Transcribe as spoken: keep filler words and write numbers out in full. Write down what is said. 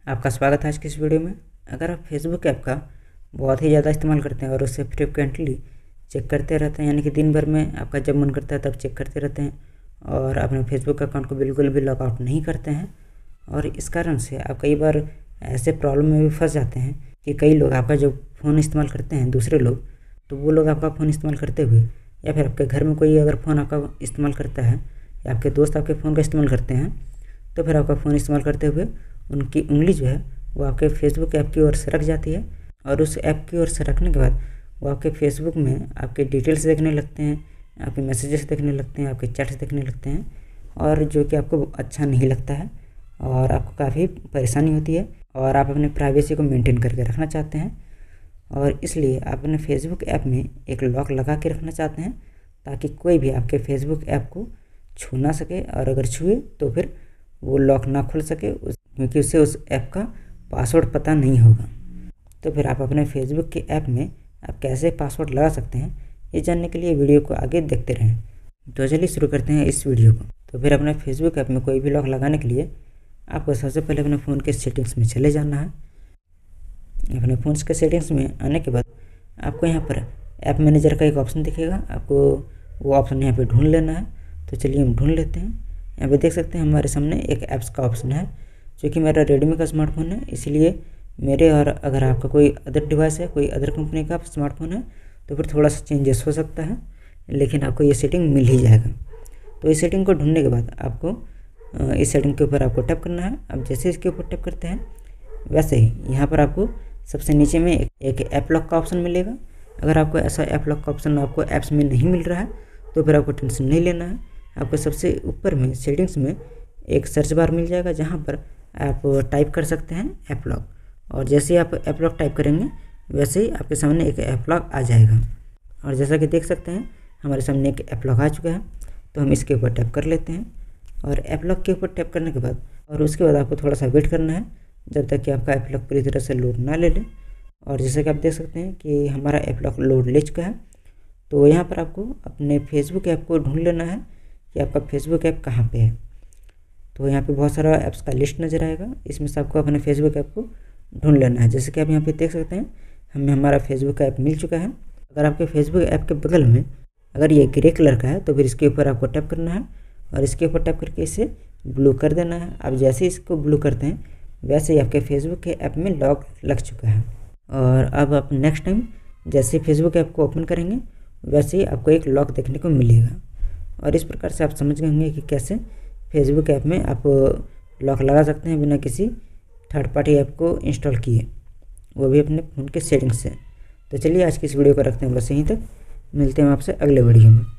आपका स्वागत है आज की इस वीडियो में। अगर आप फेसबुक ऐप का बहुत ही ज़्यादा इस्तेमाल करते हैं और उससे फ्रिक्वेंटली चेक करते रहते हैं, यानी कि दिन भर में आपका जब मन करता है तब चेक करते रहते हैं और अपने फेसबुक अकाउंट को बिल्कुल भी लॉगआउट नहीं करते हैं, और इस कारण से आप कई बार ऐसे प्रॉब्लम में भी फंस जाते हैं कि कई लोग आपका जो फ़ोन इस्तेमाल करते हैं दूसरे लोग, तो वो लोग आपका फ़ोन इस्तेमाल करते हुए या फिर आपके घर में कोई अगर फ़ोन आपका इस्तेमाल करता है या आपके दोस्त आपके फ़ोन का इस्तेमाल करते हैं, तो फिर आपका फ़ोन इस्तेमाल करते हुए उनकी उंगली जो है वो आपके फेसबुक ऐप की ओर सरक जाती है, और उस ऐप की ओर सरकने के बाद वो आपके फेसबुक में आपके डिटेल्स देखने लगते हैं, आपके मैसेजेस देखने लगते हैं, आपके चैट्स देखने लगते हैं, और जो कि आपको अच्छा नहीं लगता है और आपको काफ़ी परेशानी होती है और आप अपने प्राइवेसी को मेंटेन करके रखना चाहते हैं, और इसलिए आप अपने फेसबुक ऐप में एक लॉक लगा के रखना चाहते हैं ताकि कोई भी आपके फेसबुक ऐप को छू ना सके, और अगर छुए तो फिर वो लॉक ना खुल सके उस क्योंकि उससे उस ऐप का पासवर्ड पता नहीं होगा। तो फिर आप अपने फेसबुक के ऐप में आप कैसे पासवर्ड लगा सकते हैं, ये जानने के लिए वीडियो को आगे देखते रहें। तो चलिए शुरू करते हैं इस वीडियो को। तो फिर अपने फेसबुक ऐप में कोई भी लॉक लगाने के लिए आपको सबसे पहले अपने फ़ोन के सेटिंग्स में चले जाना है। अपने फ़ोन के सेटिंग्स में आने के बाद आपको यहाँ पर ऐप मैनेजर का एक ऑप्शन दिखेगा, आपको वो ऑप्शन यहाँ पर ढूंढ लेना है। तो चलिए हम ढूंढ लेते हैं। यहाँ पे देख सकते हैं हमारे सामने एक ऐप्स का ऑप्शन है, जो कि मेरा रेडमी का स्मार्टफोन है, इसलिए मेरे और अगर आपका कोई अदर डिवाइस है, कोई अदर कंपनी का स्मार्टफोन है, तो फिर थोड़ा सा चेंजेस हो सकता है, लेकिन आपको ये सेटिंग मिल ही जाएगा। तो इस सेटिंग को ढूंढने के बाद आपको इस सेटिंग के ऊपर आपको टैप करना है। अब जैसे इसके ऊपर टैप करते हैं वैसे ही यहाँ पर आपको सबसे नीचे में एक ऐप लॉक का ऑप्शन मिलेगा। अगर आपको ऐसा ऐप लॉक का ऑप्शन आपको ऐप्स में नहीं मिल रहा है तो फिर आपको टेंशन नहीं लेना है। आपको सबसे ऊपर में सेटिंग्स में एक सर्च बार मिल जाएगा, जहाँ पर आप टाइप कर सकते हैं ऐप लॉक, और जैसे ही आप ऐप लॉक टाइप करेंगे वैसे ही आपके सामने एक ऐप लॉक आ जाएगा। और जैसा कि देख सकते हैं हमारे सामने एक ऐप लॉक आ चुका है, तो हम इसके ऊपर टैप कर लेते हैं। और ऐप लॉक के ऊपर टैप करने के बाद और उसके बाद आपको थोड़ा सा वेट करना है जब तक कि आपका ऐप लॉक पूरी तरह से लोड ना ले ले। और जैसे कि आप देख सकते हैं कि हमारा ऐप लॉक लोड ले चुका है। तो यहाँ पर आपको अपने फेसबुक ऐप को ढूंढ लेना है कि आपका फेसबुक ऐप कहाँ पे है। तो यहाँ पे बहुत सारा ऐप्स का लिस्ट नज़र आएगा, इसमें से आपको अपने फेसबुक ऐप को ढूंढ लेना है। जैसे कि आप यहाँ पे देख सकते हैं हमें हमारा फेसबुक ऐप मिल चुका है। अगर आपके फेसबुक ऐप के बगल में अगर ये ग्रे कलर का है तो फिर इसके ऊपर आपको टैप करना है, और इसके ऊपर टैप करके इसे ब्लू कर देना है। अब जैसे इसको ब्लू करते हैं वैसे ही आपके फेसबुक के ऐप में लॉक लग चुका है। और अब आप नेक्स्ट टाइम जैसे फेसबुक ऐप को ओपन करेंगे वैसे ही आपको एक लॉक देखने को मिलेगा। और इस प्रकार से आप समझ गए होंगे कि कैसे फेसबुक ऐप में आप लॉक लगा सकते हैं बिना किसी थर्ड पार्टी ऐप को इंस्टॉल किए, वो भी अपने फ़ोन के सेटिंग्स से। तो चलिए आज की इस वीडियो को रखते हैं बस यहीं तक। मिलते हैं आपसे अगले वीडियो में।